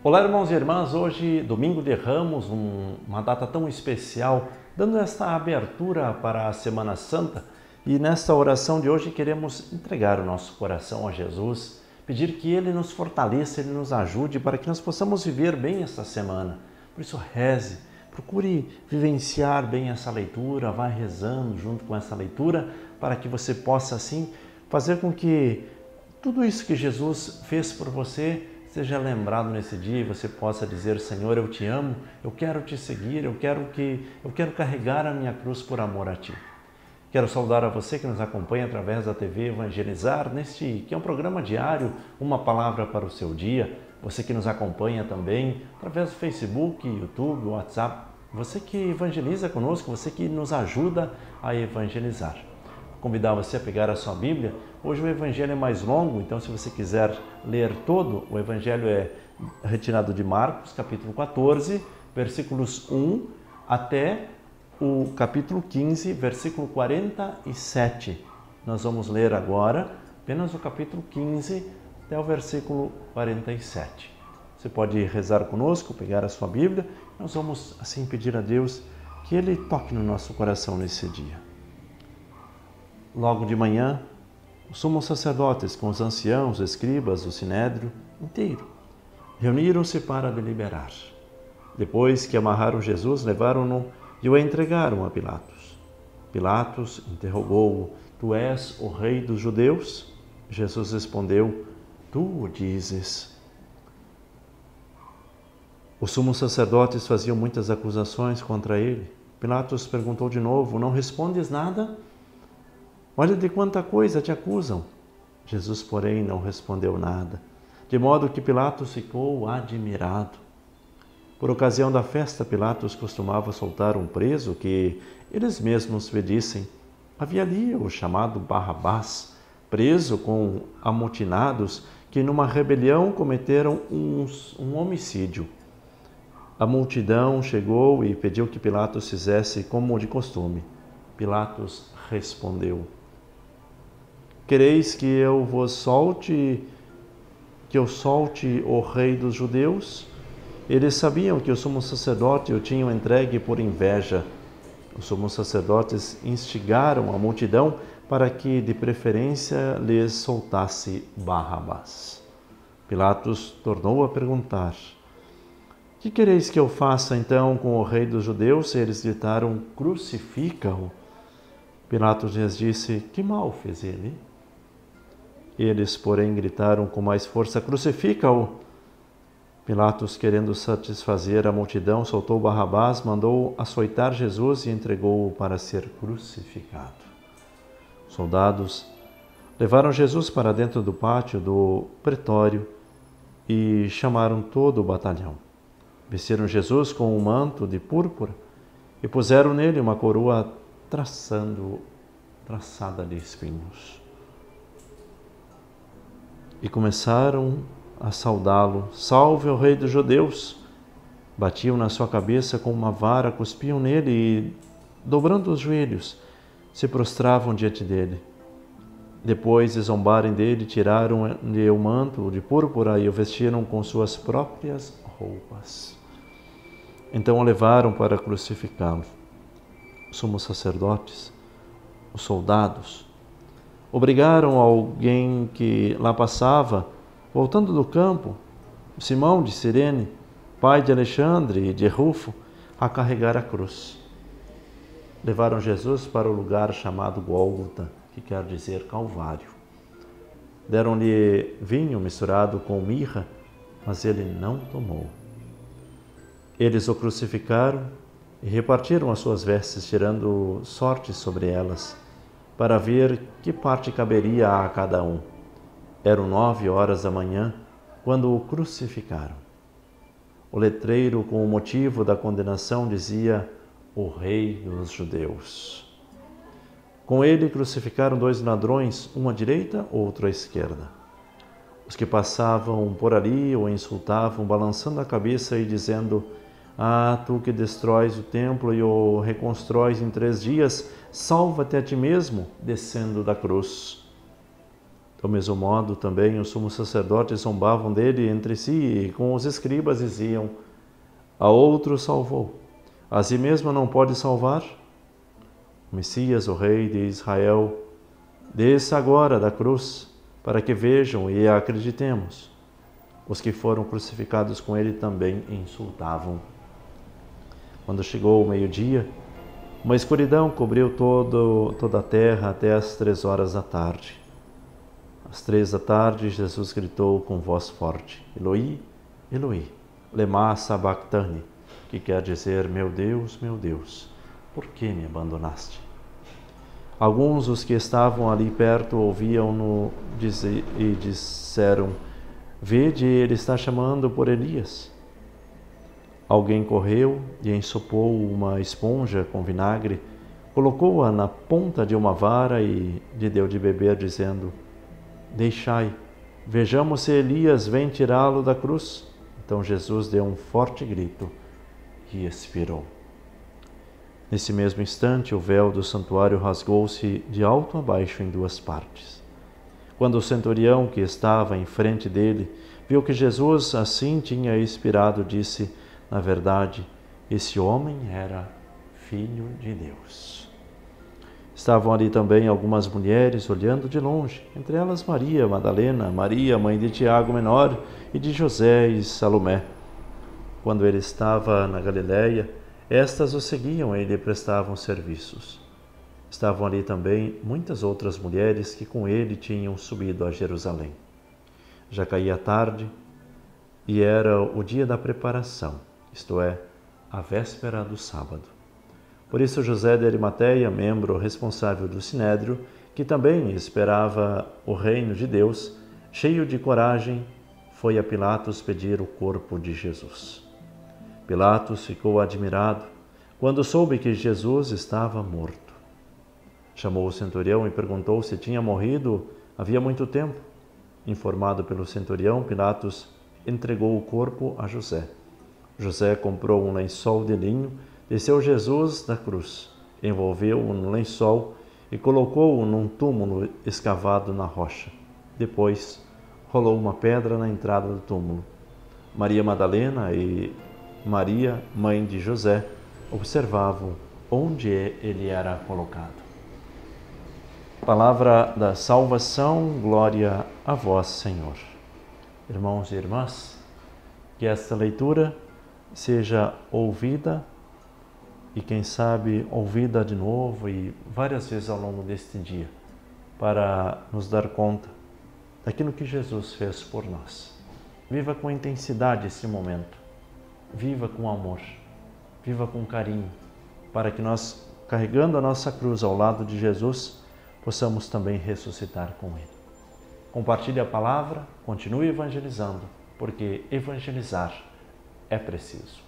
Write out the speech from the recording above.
Olá, irmãos e irmãs, hoje, domingo de Ramos, uma data tão especial, dando esta abertura para a Semana Santa, e nesta oração de hoje queremos entregar o nosso coração a Jesus, pedir que Ele nos fortaleça, Ele nos ajude para que nós possamos viver bem esta semana. Por isso, reze, procure vivenciar bem essa leitura, vá rezando junto com essa leitura, para que você possa, assim, fazer com que tudo isso que Jesus fez por você seja lembrado nesse dia e você possa dizer: Senhor, eu te amo, eu quero te seguir, eu quero carregar a minha cruz por amor a ti. Quero saudar a você que nos acompanha através da TV Evangelizar, que é um programa diário, uma palavra para o seu dia. Você que nos acompanha também através do Facebook, YouTube, WhatsApp. Você que evangeliza conosco, você que nos ajuda a evangelizar. Convidar você a pegar a sua Bíblia. Hoje o Evangelho é mais longo, então se você quiser ler todo, o Evangelho é retirado de Marcos, capítulo 14, versículos 1 até o capítulo 15, versículo 47. Nós vamos ler agora apenas o capítulo 15 até o versículo 47. Você pode rezar conosco, pegar a sua Bíblia. Nós vamos assim pedir a Deus que Ele toque no nosso coração nesse dia. Logo de manhã, os sumos sacerdotes com os anciãos, os escribas, o sinédrio inteiro, reuniram-se para deliberar. Depois que amarraram Jesus, levaram-no e o entregaram a Pilatos. Pilatos interrogou-o: Tu és o rei dos judeus? Jesus respondeu: Tu o dizes. Os sumos sacerdotes faziam muitas acusações contra ele. Pilatos perguntou de novo: Não respondes nada? Olha de quanta coisa te acusam. Jesus, porém, não respondeu nada, de modo que Pilatos ficou admirado. Por ocasião da festa, Pilatos costumava soltar um preso que eles mesmos pedissem. Havia ali o chamado Barrabás, preso com amotinados que numa rebelião cometeram um homicídio. A multidão chegou e pediu que Pilatos fizesse como de costume. Pilatos respondeu: Quereis que eu solte o rei dos judeus? Eles sabiam que o sumo sacerdote o tinham entregue por inveja. Os sumos sacerdotes instigaram a multidão para que, de preferência, lhes soltasse Barrabás. Pilatos tornou a perguntar: Que quereis que eu faça então com o rei dos judeus? Eles gritaram: Crucifica-o. Pilatos lhes disse: Que mal fez ele? Eles, porém, gritaram com mais força: Crucifica-o! Pilatos, querendo satisfazer a multidão, soltou Barrabás, mandou açoitar Jesus e entregou-o para ser crucificado. Os soldados levaram Jesus para dentro do pátio do pretório e chamaram todo o batalhão. Vestiram Jesus com um manto de púrpura e puseram nele uma coroa traçada de espinhos. E começaram a saudá-lo: Salve o rei dos judeus! Batiam na sua cabeça com uma vara, cuspiam nele e, dobrando os joelhos, se prostravam diante dele. Depois de zombarem dele, tiraram-lhe o manto de púrpura e o vestiram com suas próprias roupas. Então o levaram para crucificá-lo. Os sumos sacerdotes, os soldados, obrigaram alguém que lá passava, voltando do campo, Simão de Cirene, pai de Alexandre e de Rufo, a carregar a cruz. Levaram Jesus para o lugar chamado Gólgota, que quer dizer Calvário. Deram-lhe vinho misturado com mirra, mas ele não tomou. Eles o crucificaram e repartiram as suas vestes, tirando sortes sobre elas, para ver que parte caberia a cada um. Eram 9h da manhã, quando o crucificaram. O letreiro, com o motivo da condenação, dizia: O Rei dos Judeus. Com ele crucificaram 2 ladrões, um à direita, outro à esquerda. Os que passavam por ali o insultavam, balançando a cabeça e dizendo: Ah, tu que destróis o templo e o reconstróis em 3 dias, salva-te a ti mesmo, descendo da cruz. Do mesmo modo, também os sumos sacerdotes zombavam dele entre si e com os escribas diziam: a outro salvou, a si mesmo não pode salvar? O Messias, o Rei de Israel, desça agora da cruz, para que vejam e acreditemos. Os que foram crucificados com ele também insultavam. Quando chegou o meio-dia, uma escuridão cobriu toda a terra até as 3 horas da tarde. Às 3 da tarde, Jesus gritou com voz forte: Eloi, Eloi, lema sabachthani, que quer dizer: meu Deus, por que me abandonaste? Alguns dos que estavam ali perto ouviam-no e disseram: vede, ele está chamando por Elias. Alguém correu e ensopou uma esponja com vinagre, colocou-a na ponta de uma vara e lhe deu de beber, dizendo: deixai, vejamos se Elias vem tirá-lo da cruz. Então Jesus deu um forte grito e expirou. Nesse mesmo instante, o véu do santuário rasgou-se de alto a baixo em 2 partes. Quando o centurião que estava em frente dele viu que Jesus assim tinha expirado, disse: na verdade, esse homem era Filho de Deus. Estavam ali também algumas mulheres olhando de longe, entre elas Maria Madalena, Maria, mãe de Tiago Menor, e de José e Salomé. Quando ele estava na Galiléia, estas o seguiam e lhe prestavam serviços. Estavam ali também muitas outras mulheres que com ele tinham subido a Jerusalém. Já caía a tarde e era o dia da preparação, isto é, a véspera do sábado. Por isso José de Arimateia, membro responsável do Sinédrio, que também esperava o reino de Deus, cheio de coragem, foi a Pilatos pedir o corpo de Jesus. Pilatos ficou admirado quando soube que Jesus estava morto. Chamou o centurião e perguntou se tinha morrido havia muito tempo. Informado pelo centurião, Pilatos entregou o corpo a José. José comprou um lençol de linho, desceu Jesus da cruz, envolveu-o no lençol e colocou-o num túmulo escavado na rocha. Depois, rolou uma pedra na entrada do túmulo. Maria Madalena e Maria, mãe de José, observavam onde ele era colocado. Palavra da salvação, glória a vós, Senhor. Irmãos e irmãs, que esta leitura seja ouvida e, quem sabe, ouvida de novo e várias vezes ao longo deste dia, para nos dar conta daquilo que Jesus fez por nós. Viva com intensidade esse momento, viva com amor, viva com carinho, para que nós, carregando a nossa cruz ao lado de Jesus, possamos também ressuscitar com Ele. Compartilhe a palavra, continue evangelizando, porque evangelizar é preciso.